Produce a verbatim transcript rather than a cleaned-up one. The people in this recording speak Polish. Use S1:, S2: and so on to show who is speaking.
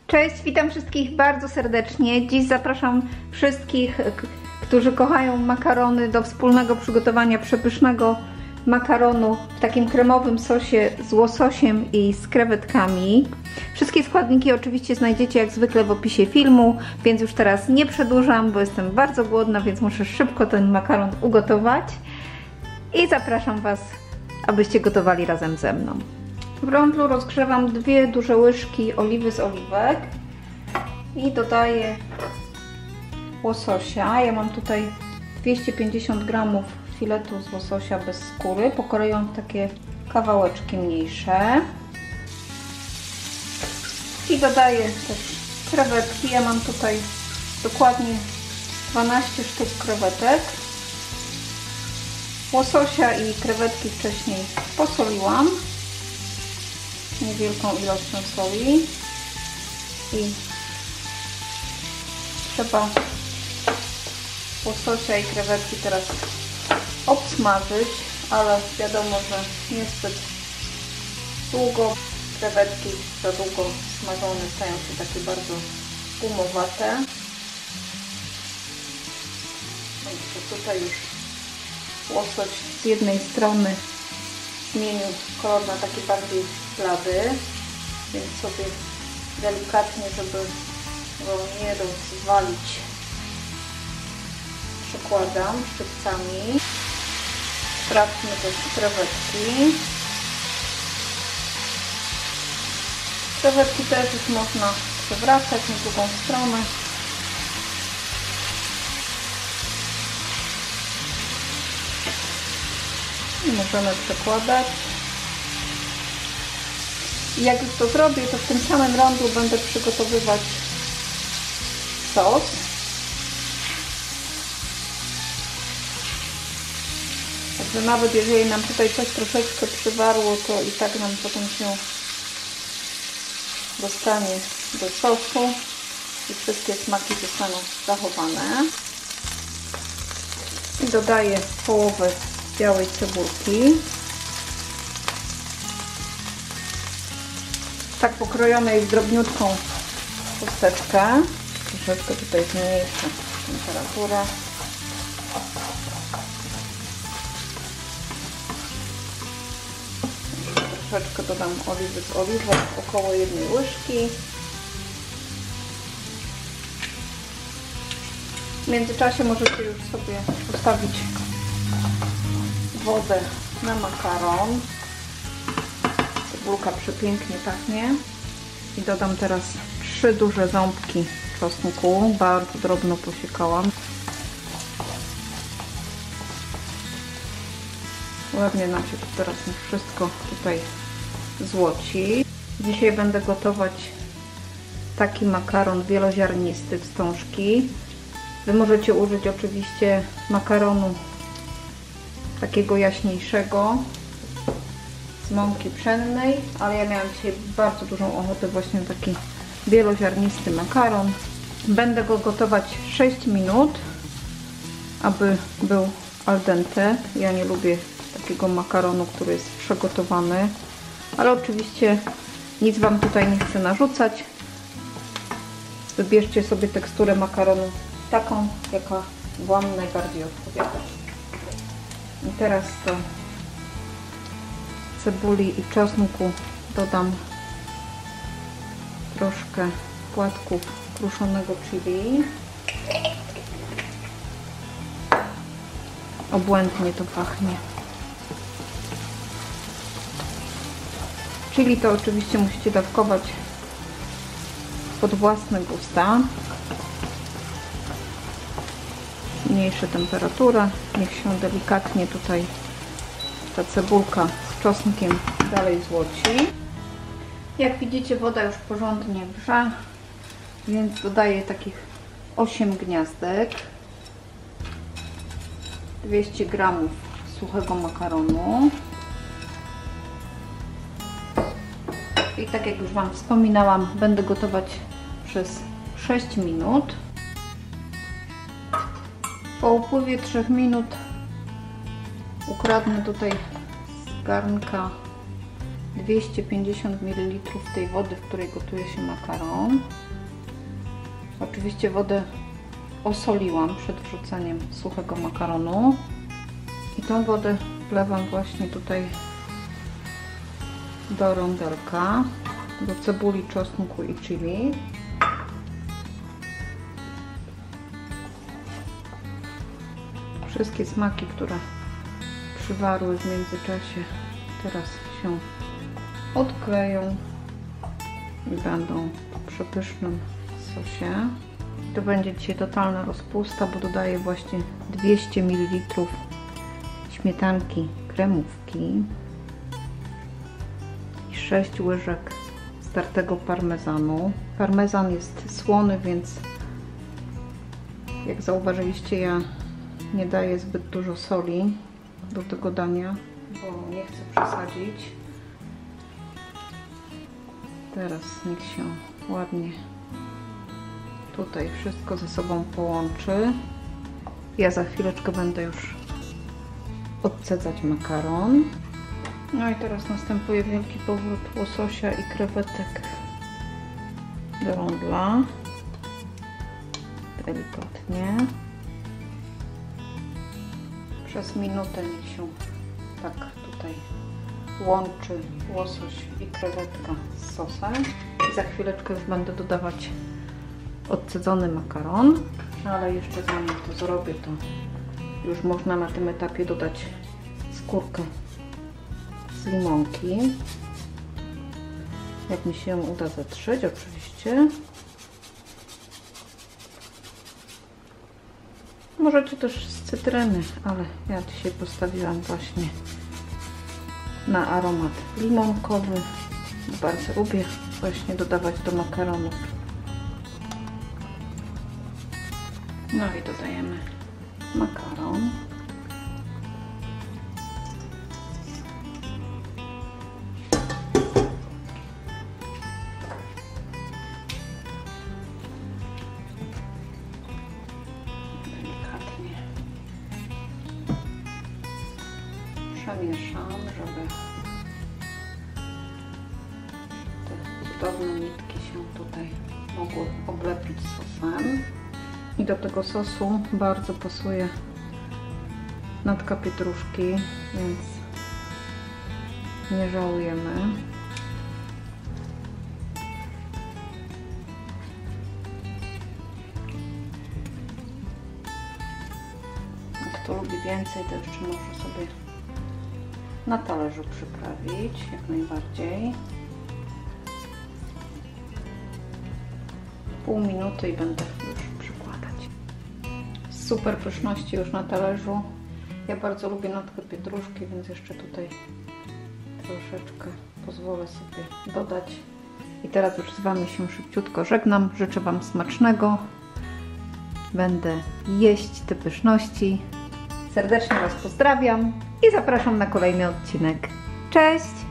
S1: Cześć, witam wszystkich bardzo serdecznie. Dziś zapraszam wszystkich, którzy kochają makarony, do wspólnego przygotowania przepysznego makaronu w takim kremowym sosie z łososiem i z krewetkami. Wszystkie składniki oczywiście znajdziecie jak zwykle w opisie filmu, więc już teraz nie przedłużam, bo jestem bardzo głodna, więc muszę szybko ten makaron ugotować. I zapraszam Was, abyście gotowali razem ze mną. W rondlu rozgrzewam dwie duże łyżki oliwy z oliwek i dodaję łososia. Ja mam tutaj dwieście pięćdziesiąt gramów filetu z łososia bez skóry. Pokroję w takie kawałeczki mniejsze. I dodaję też krewetki. Ja mam tutaj dokładnie dwanaście sztuk krewetek. Łososia i krewetki wcześniej posoliłam niewielką ilością soli i trzeba łososia i krewetki teraz obsmażyć, ale wiadomo, że niezbyt długo. Krewetki za długo smażone stają się takie bardzo gumowate. Tutaj już łosoś z jednej strony zmienił kolor na taki bardziej blady, więc sobie delikatnie, żeby go nie rozwalić, przekładam szczypcami. Sprawdźmy też krewetki. Krewetki też już można przewracać na drugą stronę. I możemy przekładać. I jak już to zrobię, to w tym samym rondlu będę przygotowywać sos. Także nawet jeżeli nam tutaj coś troszeczkę przywarło, to i tak nam potem się dostanie do sosu i wszystkie smaki zostaną zachowane. I dodaję połowę białej cebulki. Tak pokrojonej w drobniutką chusteczkę. Troszeczkę tutaj zmniejszę temperaturę. Troszeczkę dodam oliwy z oliwek, około jednej łyżki. W międzyczasie możecie już sobie ustawić wodę na makaron. Cebulka przepięknie pachnie. I dodam teraz trzy duże ząbki czosnku. Bardzo drobno posiekałam. Ładnie nam się to teraz wszystko tutaj złoci. Dzisiaj będę gotować taki makaron wieloziarnisty, wstążki. Wy możecie użyć oczywiście makaronu takiego jaśniejszego z mąki pszennej, ale ja miałam dzisiaj bardzo dużą ochotę właśnie na taki wieloziarnisty makaron. Będę go gotować sześć minut, aby był al dente. Ja nie lubię takiego makaronu, który jest przegotowany, ale oczywiście nic Wam tutaj nie chcę narzucać. Wybierzcie sobie teksturę makaronu taką, jaka Wam najbardziej odpowiada. I teraz do cebuli i czosnku dodam troszkę płatków kruszonego chili. Obłędnie to pachnie. Chili to oczywiście musicie dawkować pod własne gusta. Zmniejszę temperaturę, niech się delikatnie tutaj ta cebulka z czosnkiem dalej złoci. Jak widzicie, woda już porządnie wrze, więc dodaję takich osiem gniazdek, dwieście gramów suchego makaronu. I tak jak już Wam wspominałam, będę gotować przez sześć minut. Po upływie trzech minut ukradnę tutaj z garnka dwieście pięćdziesiąt mililitrów tej wody, w której gotuje się makaron. Oczywiście wodę osoliłam przed wrzuceniem suchego makaronu i tą wodę wlewam właśnie tutaj do rondelka, do cebuli, czosnku i chili. Wszystkie smaki, które przywarły w międzyczasie, teraz się odkleją i będą w przepysznym sosie. To będzie dzisiaj totalna rozpusta, bo dodaję właśnie dwieście mililitrów śmietanki kremówki i sześć łyżek startego parmezanu. Parmezan jest słony, więc jak zauważyliście, ja nie daję zbyt dużo soli do tego dania, bo nie chcę przesadzić. Teraz niech się ładnie tutaj wszystko ze sobą połączy. Ja za chwileczkę będę już odcedzać makaron. No i teraz następuje wielki powrót łososia i krewetek do rondla. Delikatnie. Przez minutę niech się tak tutaj łączy łosoś i krewetka z sosem. I za chwileczkę już będę dodawać odcedzony makaron, ale jeszcze zanim to zrobię, to już można na tym etapie dodać skórkę z limonki. Jak mi się uda zetrzeć, oczywiście. Możecie też z cytryny, ale ja dzisiaj postawiłam właśnie na aromat limonkowy. Bardzo lubię właśnie dodawać do makaronów. No i dodajemy makaron. Delikatnie przemieszam, żeby te cudowne nitki się tutaj mogły oblepić sosem. I do tego sosu bardzo pasuje natka pietruszki, więc nie żałujemy. Kto lubi więcej, to jeszcze może sobie na talerzu przyprawić, jak najbardziej. Pół minuty i będę już przykładać. Super pyszności już na talerzu. Ja bardzo lubię natkę pietruszki, więc jeszcze tutaj troszeczkę pozwolę sobie dodać. I teraz już z Wami się szybciutko żegnam. Życzę Wam smacznego. Będę jeść te pyszności. Serdecznie Was pozdrawiam i zapraszam na kolejny odcinek. Cześć!